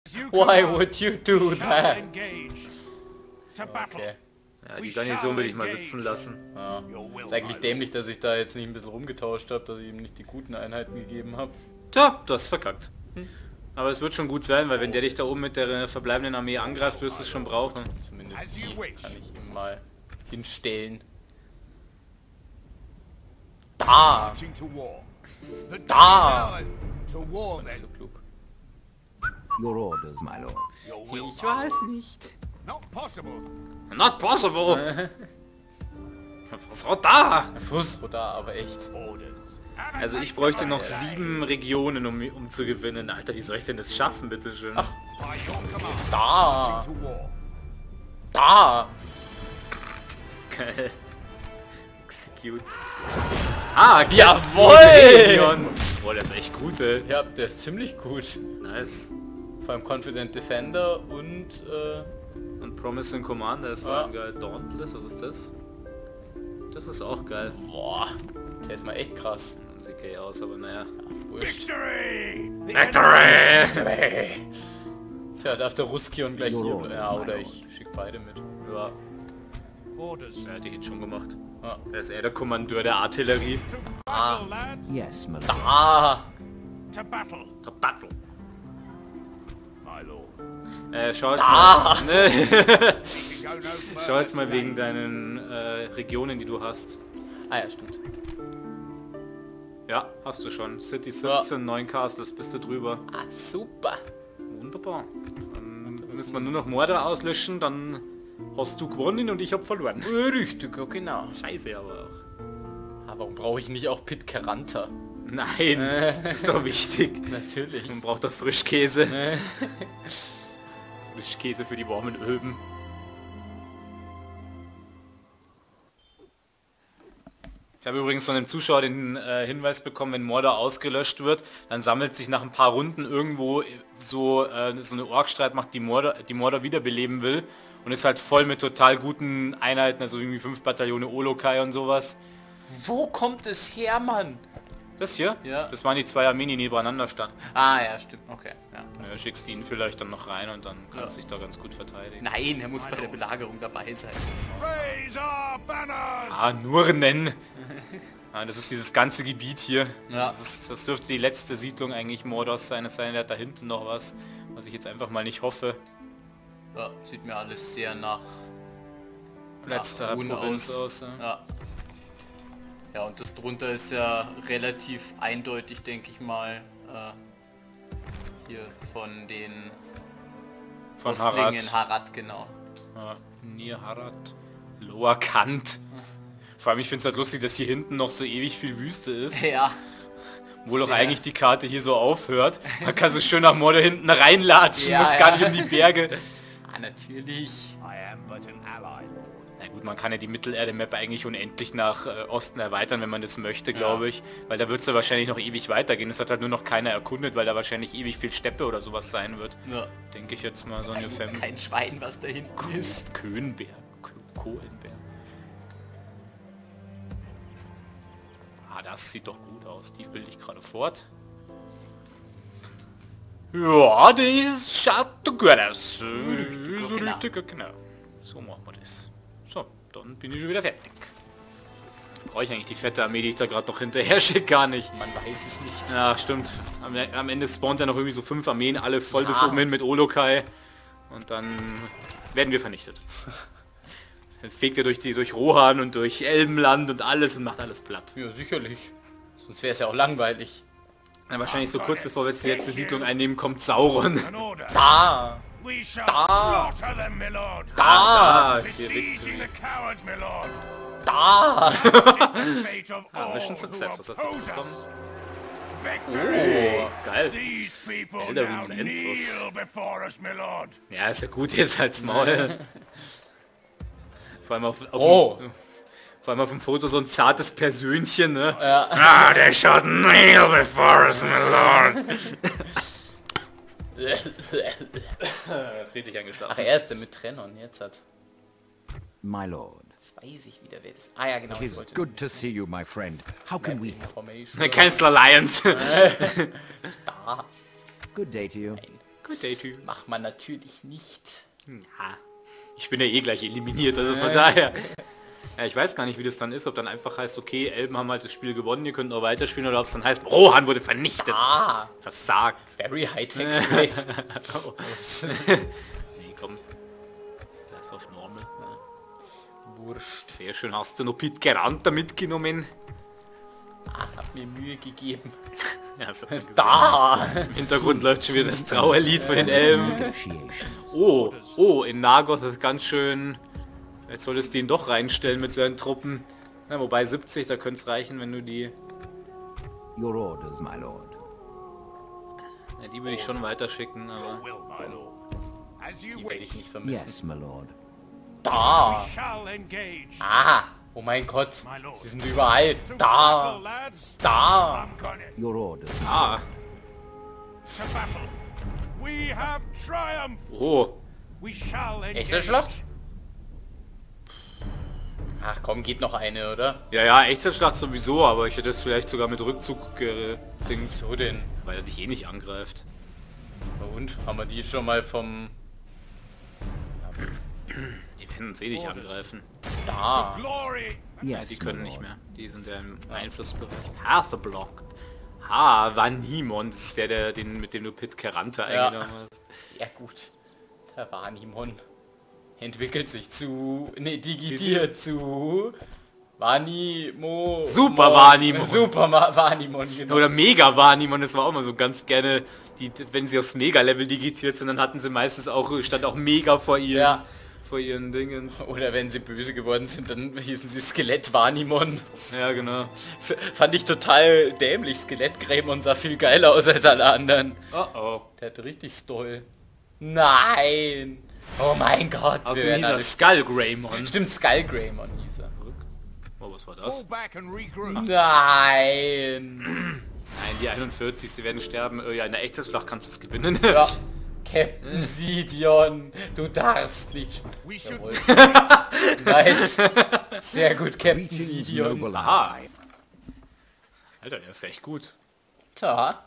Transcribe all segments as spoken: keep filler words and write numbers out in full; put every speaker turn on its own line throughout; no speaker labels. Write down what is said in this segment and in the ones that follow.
Why would you do that?
Okay. Ja, die Garnison will ich mal sitzen lassen.
Ja. Ist eigentlich dämlich, dass ich da jetzt nicht ein bisschen rumgetauscht habe, dass ich ihm nicht die guten Einheiten gegeben habe.
Tja, du hast verkackt. Hm. Aber es wird schon gut sein, weil wenn der dich da oben mit der verbleibenden Armee angreift, wirst du es schon brauchen.
Zumindest die kann ich ihm mal hinstellen. Da! Da! Nicht so klug.
Your orders, my lord.
Ich weiß nicht.
Not possible! Was war da?
Fußro da, aber echt.
Also ich bräuchte noch sieben Regionen, um, um zu gewinnen. Alter, wie soll ich denn das schaffen, bitteschön?
Ach. Da! Da!
Geil. Execute. Ah,
jawohl!
Boah, der ist echt gut, ey.
Ja, der ist ziemlich gut.
Nice.
Vor allem Confident Defender und äh,
und Promising Commander, das war ja geil. Dauntless, was ist das? Das ist auch geil.
Boah, der ist mal echt krass.
Sieht geil aus, aber naja.
Ach, wurscht.
Victory! Victory!
Tja, darf der Ruskion gleich hier... Ja, oder ich schick beide mit.
Ja. Er hat die Hit schon gemacht.
Ja.
Er ist eher der Kommandeur der Artillerie.
Ah.
Yes, my lord.
Ah.
To battle. To battle. Äh, schau jetzt
ah.
mal. Ne? Schau jetzt mal wegen deinen äh, Regionen, die du hast.
Ah ja, stimmt.
Ja, hast du schon. City siebzehn, neun Castles, bist du drüber.
Ah, super.
Wunderbar. Dann müssen wir nur noch Morde auslöschen, dann hast du gewonnen und ich habe verloren.
Richtig, ja, genau.
Scheiße aber auch.
Aber warum brauche ich nicht auch Pit Caranta?
Nein, das ist doch wichtig.
Natürlich.
Man braucht doch Frischkäse. Frischkäse für die warmen Öben. Ich habe übrigens von dem Zuschauer den äh, Hinweis bekommen, wenn Mordor ausgelöscht wird, dann sammelt sich nach ein paar Runden irgendwo so, äh, so eine Orkstreitmacht, die Mordor, die Mordor wiederbeleben will und ist halt voll mit total guten Einheiten, also irgendwie fünf Bataillone Olokai und sowas.
Wo kommt es her, Mann?
Das hier?
Ja.
Das waren die zwei Armeen, die nebeneinander standen.
Ah ja, stimmt. Okay. Ja.
Ja, schickst ihn vielleicht dann noch rein und dann kannst du
ja.
dich da ganz gut verteidigen.
Nein, er muss bei der Belagerung dabei sein.
Ah, nur nennen. Ah, das ist dieses ganze Gebiet hier.
Ja.
Das, ist, das dürfte die letzte Siedlung eigentlich Mordors sein. Es sei denn, der hat da hinten noch was, was ich jetzt einfach mal nicht hoffe.
Ja, sieht mir alles sehr nach
letzter
nach
Provinz aus.
aus. Ja. Ja. Ja, und das drunter ist ja relativ eindeutig, denke ich mal, äh, hier von den
von
Ostlingen,
Harad.
Harad, genau.
Ja, Nir Harad, Lower Kant. Vor allem, ich finde es halt lustig, dass hier hinten noch so ewig viel Wüste ist.
Ja.
Wo doch eigentlich die Karte hier so aufhört. Man kann so schön nach Mordor hinten reinlatschen,
ja,
muss
ja.
gar nicht um die Berge.
Ah, natürlich.
Na gut, man kann ja die Mittelerde-Map eigentlich unendlich nach äh, Osten erweitern, wenn man das möchte, glaube
Ja.
ich. Weil da wird es ja wahrscheinlich noch ewig weitergehen. Das hat halt nur noch keiner erkundet, weil da wahrscheinlich ewig viel Steppe oder sowas sein wird.
Ja.
Denke ich jetzt mal so eine Fem.
Kein Schwein, was da hinten ist.
Köhnberg. Kö- Kohlenberg. Ah, das sieht doch gut aus. Die bilde ich gerade fort. Ja, das schaut doch gut aus.
Richtig,
So
genau.
richtig, genau. So machen wir das. So, dann bin ich schon wieder fertig. Brauche ich eigentlich die fette Armee, die ich da gerade noch hinterher schicke? Gar nicht.
Man weiß es nicht.
Ja, stimmt. Am, am Ende spawnt ja noch irgendwie so fünf Armeen, alle voll
Ja.
bis oben hin mit Olokai. Und dann werden wir vernichtet. Dann fegt er durch die durch Rohan und durch Elbenland und alles und macht alles platt.
Ja, sicherlich. Sonst wäre es ja auch langweilig.
Ja, wahrscheinlich so kurz bevor wir jetzt die letzte Siedlung einnehmen, kommt Sauron.
Da!
Da!
Da!
Da! Hier Victory.
Da!
Ah, Mission Success, was hast du jetzt bekommen? Oh, geil. Eldarin Lensus. Ja, ist ja gut jetzt als Maul. Vor allem auf, auf
Oh.
dem, vor allem auf dem Foto so ein zartes Persönchen, ne?
Ja.
Ah, der schaut kneel before us, my lord. Friedlich eingeschlafen.
Ach, er ist der mit Trennon, jetzt hat.
My lord.
Jetzt weiß ich wieder, wer das ist. Ah ja, genau.
It
Ich
is
wollte
good to see you, my friend. How can we...
Information.
Cancel Alliance.
Da.
Good day to you.
Nein.
Good day to you.
Macht man natürlich nicht.
Ja, ich bin ja eh gleich eliminiert, also von daher. Ja, ich weiß gar nicht, wie das dann ist, ob dann einfach heißt, okay, Elben haben halt das Spiel gewonnen, ihr könnt noch weiterspielen, oder ob es dann heißt, Rohan wurde vernichtet.
Ah,
Versagt.
very high-tech straight.
Oh. Nee, komm. Lass auf normal. Ja.
Wurscht.
Sehr schön, hast du noch Pit Geranta mitgenommen?
Ah, hab mir Mühe gegeben.
Ja, so gesehen.
Da!
Im Hintergrund läuft schon wieder das Trauerlied von den Elben.
Negotiations.
Oh, oh, in Nagoth ist ganz schön... Jetzt solltest du ihn doch reinstellen mit seinen Truppen. Na, wobei siebzig, da könnte es reichen, wenn du die...
Your orders, my lord.
Ja, die würde ich schon weiterschicken, aber...
Will, my lord. As you
Die werde ich
wish.
nicht vermissen.
Yes, my lord.
Da!
Shall engage.
Ah! Oh mein Gott!
My lord.
Sie sind überall!
To battle,
Da!
lads.
Da!
I'm gonna
Your orders.
Ah,
to battle. We have triumph.
oh.
We shall engage.
Echte Schlacht? Ach komm, geht noch eine, oder?
Ja, ja, Echtzeitschlacht sowieso, aber ich hätte es vielleicht sogar mit Rückzug gedings,
So denn?
weil er dich eh nicht angreift.
Na und? Haben wir die schon mal vom...
Die werden uns eh nicht angreifen.
Da!
Glory.
Ja,
Yes,
die
my
können
lord.
nicht mehr. Die sind ja im Einflussbereich. Path blocked. Ah, Vanimon, das ist der, der den, mit dem du Pit Geranta
Ja.
eingenommen hast.
Sehr gut. Der Vanimon entwickelt sich zu... Ne, digitiert zu... Vanimo...
Super
Mon-
Vanimon.
Super Ma Vanimon, genau.
Oder Mega Vanimon, das war auch mal so ganz gerne, die, wenn sie aufs Mega-Level digitiert sind, dann hatten sie meistens auch, stand auch Mega vor ihren,
Ja.
vor ihren Dingens.
Oder wenn sie böse geworden sind, dann hießen sie Skelett Vanimon.
Ja, genau.
F fand ich total dämlich. Skelettgrämon sah viel geiler aus als alle anderen.
Oh oh.
Der hat richtig Stoll. Nein! Oh mein Gott! wir
Außerdem
werden
hieß er
alles-
Skull Greymon.
Stimmt, Skullgreymon hieß er.
Oh, was war
Fall
das?
back and regroup.
Nein!
Nein, die einundvierzig, sie werden sterben. Oh, ja, in der Echtzeitschlacht kannst du es gewinnen.
Ja. Captain Sidion, du darfst nicht.
We should
Jawohl. Nice. Sehr gut, Captain
Greetings,
Sidion.
noble
Aha.
ally.
Alter, der ist echt gut.
Tja.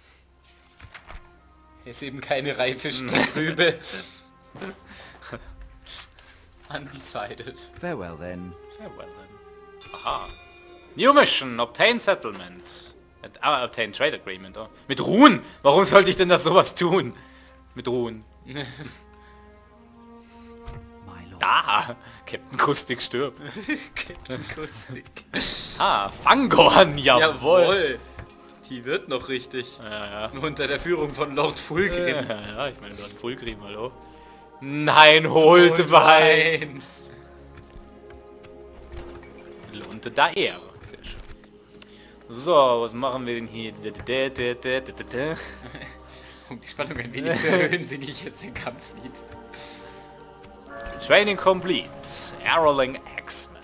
Ist eben keine reife Steckrübe. Undecided.
Farewell then.
Farewell then. Aha. New Mission, Obtain Settlement. Ah, Obtain Trade Agreement. Oh. Mit Ruhen? Warum sollte ich denn das sowas tun? Mit Ruhen.
My lord.
Da! Captain Kustik stirbt.
Captain Kustik.
Ah, Fangorn, jawohl.
Jawohl. Die wird noch richtig.
Ja, ja.
Unter der Führung von Lord Fulgrim.
Ja, ja, ich meine, Lord Fulgrim, hallo. Nein, holt Wein. Lunte da Ehre. Sehr schön. So, was machen wir denn hier?
Um die Spannung ein wenig zu erhöhen, singe ich jetzt den Kampflied.
Training complete. Arrowling Axeman.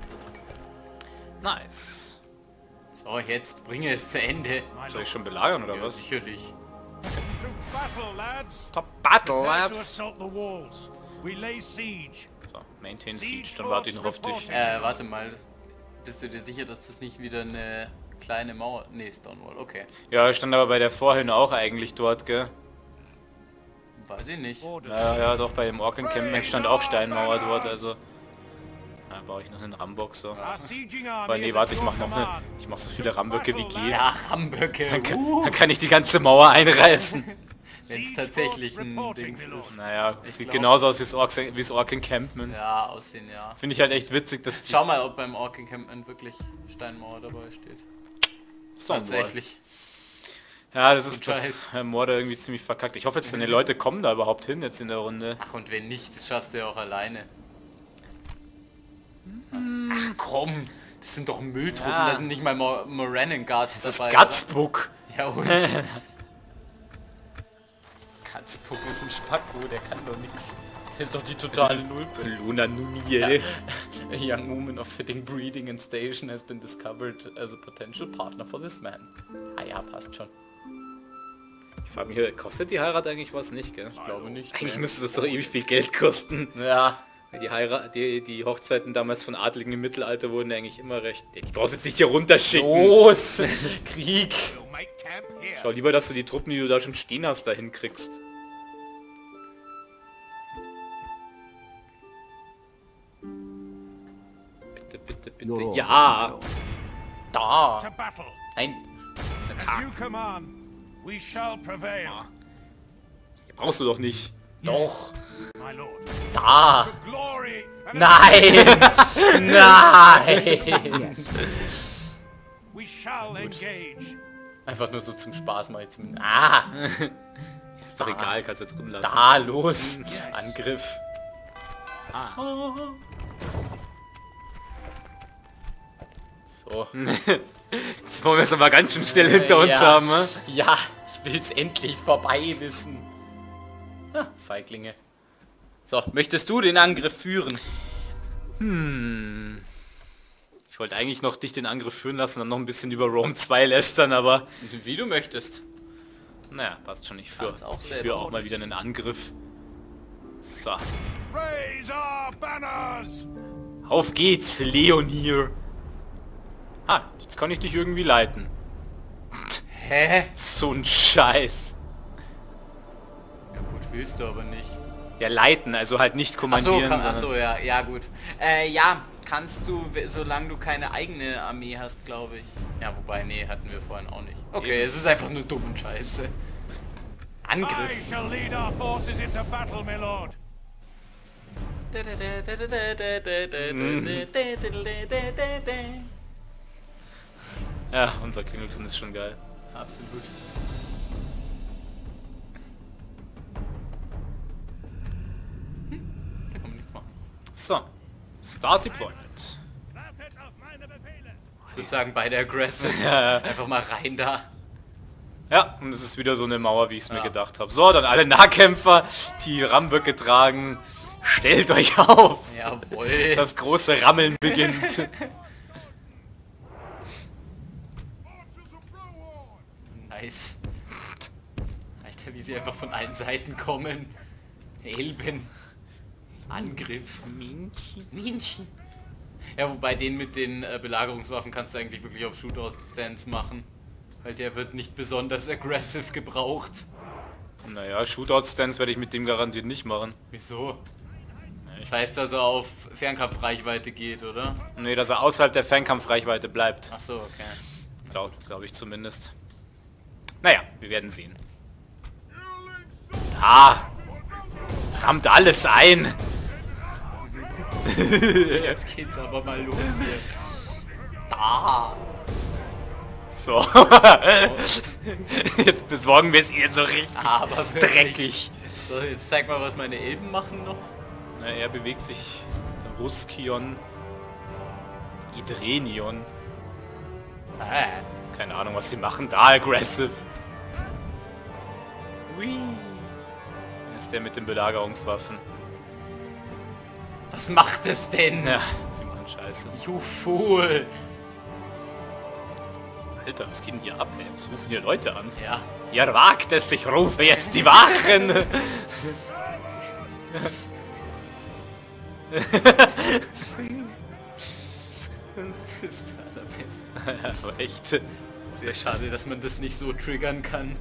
Nice.
So, jetzt bringe es zu Ende.
Soll ich schon belagern oder
Ja,
was?
sicherlich.
to battle, lads.
Top Battle
Prepare to
Labs.
assault the walls. We lay siege.
So, Maintain Siege, dann warte ich noch auf dich.
Äh, warte mal. Bist du dir sicher, dass das nicht wieder eine kleine Mauer... Nee, Stonewall, okay.
Ja, ich stand aber bei der vorhin auch eigentlich dort, gell?
Weiß ich nicht.
Orders.
Ja, ja, doch, bei dem Ork Encampment stand auch Steinmauer dort, also... Da baue ich noch einen Rambock so.
Our sieging army
Aber nee,
is
warte,
at
ich
your
mach noch eine...
command.
Ich mach so viele Ramböcke wie geht.
Ja, Ramböcke.
Dann kann,
Uh,
dann kann ich die ganze Mauer einreißen.
wenn es
Siege
tatsächlich
force
ein
reporting,
Dings
my lord.
ist.
Naja,
Ich
sieht
glaub-
genauso aus wie das Ork, wie das Ork Encampment.
Ja, aussehen, ja.
Finde ich halt echt witzig, dass die...
Schau mal, ob beim Orc Encampment wirklich Steinmauer dabei steht.
Stonewall.
Tatsächlich.
Ja, das ist
Scheiß.
bei Morde irgendwie ziemlich verkackt. Ich hoffe jetzt, deine Leute kommen da überhaupt hin jetzt in der Runde.
Ach, und wenn nicht, das schaffst du ja auch alleine. Ach komm, das sind doch Mülltruppen,
Ja.
da sind nicht mal Mo Moranen Guards
Das ist
dabei.
Gutsbook.
oder? Ja und? Katzpuck ist ein Spacko, der kann doch nix. Der ist doch die totale Nullpe.
Luna Nuniel.
A young woman of fitting breeding and station has been discovered as a potential partner for this man. Ah ja, passt schon.
Ich frage mich, kostet die Heirat eigentlich was nicht, gell?
Ich glaube nicht.
Eigentlich müsste das doch ewig viel Geld kosten.
Ja.
Die Heirat, die, die Hochzeiten damals von Adligen im Mittelalter wurden ja eigentlich immer recht. Die brauchst du jetzt nicht hier runterschicken.
Los! Krieg!
We'll make camp here.
Schau lieber, dass du die Truppen, die du da schon stehen hast, dahin kriegst. Bitte,
Your
bitte.
orders, my
Ja!
lord.
Da!
To battle.
Nein!
As you command, we shall prevail.
Hier brauchst du doch nicht. Doch!
My lord.
Da!
To glory and
Nein! Nein!
Yes.
we shall engage.
Einfach nur so zum Spaß mal jetzt. Ah!
Ist doch egal, kannst du drin lassen.
Da, los! Angriff. So.
Jetzt wollen wir es aber ganz schön schnell hinter uns
Ja.
haben, ne?
Ja, ich will's endlich vorbei wissen. Ah, Feiglinge. So, möchtest du den Angriff führen?
Ich wollte eigentlich noch dich den Angriff führen lassen, dann noch ein bisschen über Rome zwei lästern, aber
Wie du möchtest.
naja, passt schon. Ich führe
Kannst auch
ich
selber
führe auch mal
ordentlich.
wieder einen Angriff. So.
Raise our banners.
Auf geht's, Leonir. Ah, jetzt kann ich dich irgendwie leiten.
Hä?
So ein Scheiß.
Ja gut, willst du aber nicht.
Ja, leiten, also halt nicht
Achso,
kommandieren,
kann,
sondern...
achso, ja, ja gut. Äh, ja, kannst du, we- solange du keine eigene Armee hast, glaube ich. Ja, wobei, nee, hatten wir vorhin auch nicht. Okay,
Eben.
es ist einfach nur dumm und scheiße.
I
Angriff.
shall lead our forces into battle, my lord.
Ja, unser Klingelton ist schon geil.
Absolut. Hm, da kann man nichts machen.
So. Start Deployment.
Wartet auf meine Befehle.
Ich würde sagen, beide aggressive.
Ja,
Einfach mal rein da.
ja, und es ist wieder so eine Mauer, wie ich es mir
Ja.
gedacht habe. So, dann alle Nahkämpfer, die Ramböcke tragen. Stellt euch auf!
Jawohl.
Das große Rammeln beginnt.
Nice. Alter, wie sie einfach von allen Seiten kommen. Elben. Angriff. Minchen. Minchen. Ja, wobei den mit den äh, Belagerungswaffen kannst du eigentlich wirklich auf Shootout-Stance machen. Weil der wird nicht besonders aggressive gebraucht.
Naja, Shootout-Stance werde ich mit dem garantiert nicht machen.
Wieso? Das heißt, dass er auf Fernkampfreichweite geht, oder?
Nee, dass er außerhalb der Fernkampfreichweite bleibt.
Ach so, okay.
Glaube glaub ich zumindest. Naja, wir werden sehen. Da! Rammt alles ein!
Jetzt geht's aber mal los hier. Da!
So. Jetzt besorgen wir es ihr so richtig
Aber wirklich.
dreckig.
So, jetzt zeig mal, was meine Elben machen noch.
Na, er bewegt sich. Der Ruskion. Idrenion.
Ah,
Keine Ahnung, was sie machen. Da, aggressive. Hui. Ist der mit den Belagerungswaffen.
was macht es denn?
Ja, sie machen Scheiße.
You fool!
Alter, was geht denn hier ab, ey? Es rufen hier Leute an.
Ja.
Ihr wagt es, ich rufe jetzt die Wachen!
Das ist der allerbeste.
Aber echt.
Sehr schade, dass man das nicht so triggern kann.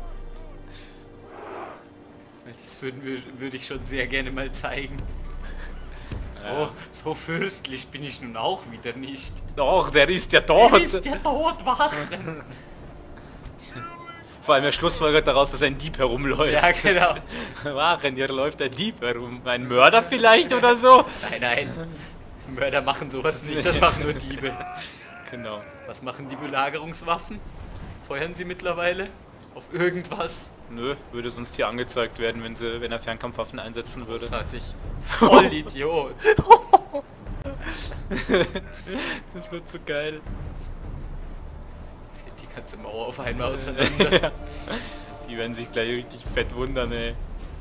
Weil das würden wir, würde ich schon sehr gerne mal zeigen. Oh, so fürstlich bin ich nun auch wieder nicht.
Doch, der ist ja tot!
Ist ja tot, wachen!
Vor allem er schlussfolgert daraus, dass ein Dieb herumläuft.
Ja, genau.
Wachen, hier läuft ein Dieb herum. Ein Mörder vielleicht oder so?
Nein, nein. Mörder machen sowas nicht, das machen nur Diebe.
Genau.
Was machen die Belagerungswaffen? Feuern sie mittlerweile? Auf irgendwas?
Nö, würde sonst hier angezeigt werden, wenn sie, wenn er Fernkampfwaffen einsetzen würde.
Großartig. Voll Idiot.
Das wird so geil.
Fällt die ganze Mauer auf einmal auseinander.
Die werden sich gleich richtig fett wundern, ey.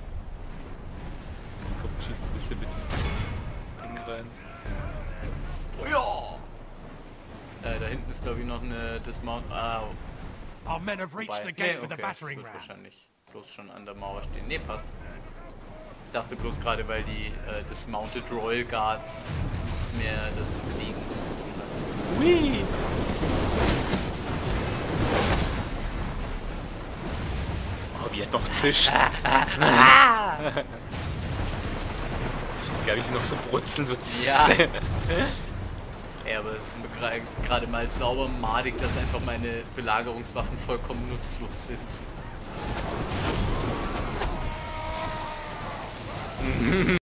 Komm, schieß ein bisschen mit dem Ding rein.
Feuer! Äh, da hinten ist glaube ich noch eine Dismount... Ah,
Our men have reached
wobei.
the gate
Nee,
with a
okay, das
battering
wird
ram.
wahrscheinlich bloß schon an der Mauer stehen. Ne, passt. Ich dachte bloß gerade, weil die äh, Dismounted Royal Guards nicht mehr das Bewegungssymbol haben.
Hui! Oh, wie er doch zischt. Ich weiß gar nicht, wie sie noch so brutzeln, so
Ja. Ja, aber es ist mir gra- gerade mal sauber madig, dass einfach meine Belagerungswaffen vollkommen nutzlos sind.